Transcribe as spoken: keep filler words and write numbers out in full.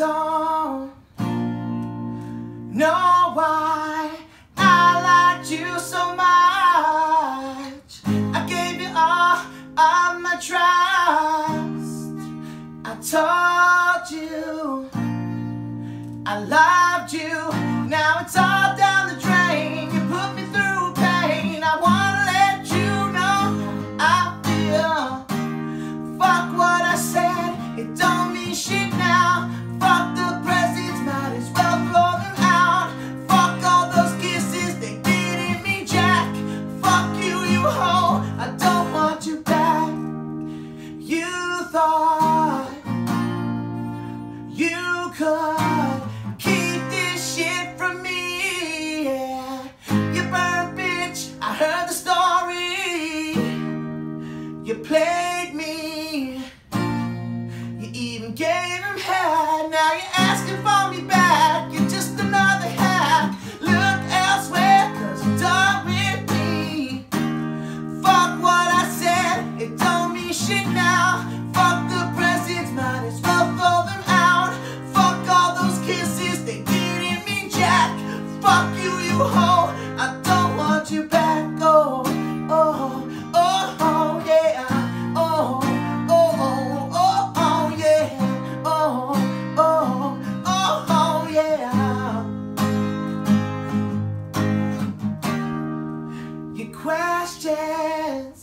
don't know why I liked you so much. I gave you all of my trust. I told you I loved you. Now it's all down the drain. You put me through pain. I wanna let you know I feel. Fuck what I said, it don't mean shit now. Fuck the presents, might as well throw them out. Fuck all those kisses, they didn't mean jack. Fuck you, you hoe, I don't want you back. You thought you could keep this shit from me, yeah. You burned, bitch, I heard the story. You played me, you even gave him head. Now you're asking for me back, you're just another hack. Look elsewhere, cause you're done with me. Fuck what I said, it don't mean shit now. Fuck the presents, might as well throw them out. Fuck all those kisses, they didn't mean jack. Fuck you, you hoe, I don't want you back. Oh, oh, oh, oh, yeah. Oh, oh, oh, oh, oh, yeah. Oh, oh, oh, oh, yeah. Your questions